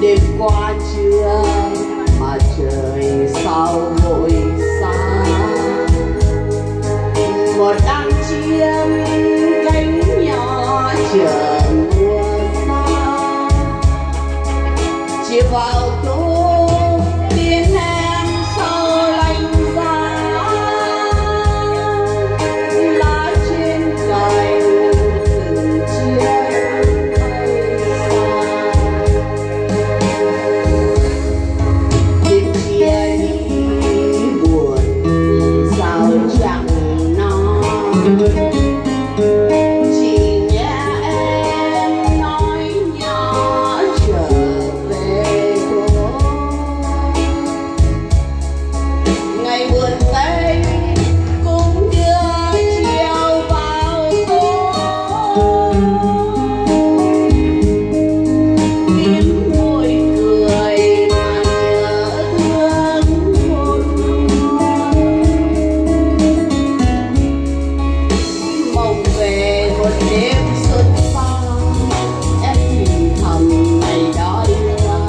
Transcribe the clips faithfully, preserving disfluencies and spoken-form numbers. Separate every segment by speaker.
Speaker 1: đêm qua trưa mà trời sao vội xa, một đám chim cánh nhỏ chờ mùa xa, chỉ vào thu tiếng em sau lạnh giá, lá trên cành từng chiếc bay xa, đêm chia ly buồn sao chẳng nói. Chỉ nghe em nói nhỏ trở về thôi, ngày buồn tây cũng đưa chiều vào tối, tiếng môi cười mà nhớ thương một mộng về một đêm xuân xa, em nhìn thầm ngày đó đưa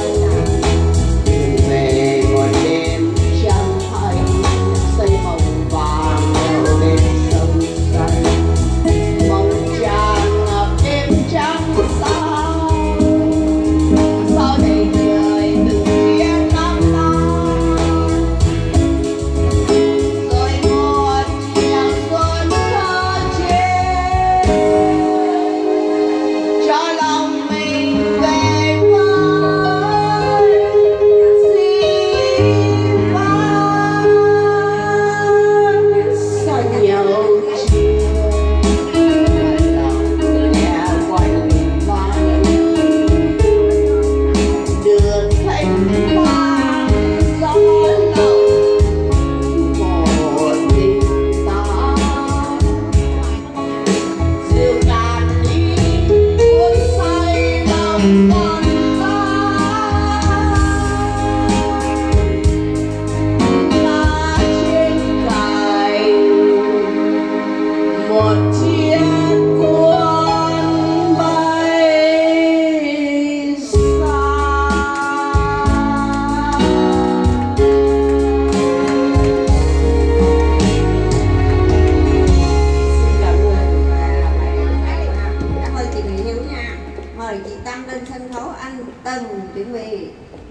Speaker 1: về một đêm trăng thanh, xây mộng vàng ở bên sông xanh, mộng tràn ngập đêm trắng sao, sao đầy trời từng chiếc nắng lan, rồi một chiều xuân thơ trên cho lòng mình về với dĩ vãng. Sao nhiều chiều lòng nghe quanh vang, đường thanh vang gió lộng một mình ta, rượu ngàn ly uống say lòng con ta, lá trên cành một chiếc cuốn bay xa. Xin cảm ơn.
Speaker 2: Cảm ơn chị Mỹ Hiếu nha. Mời chị Tâm lên sân khấu, anh Tần chuẩn bị.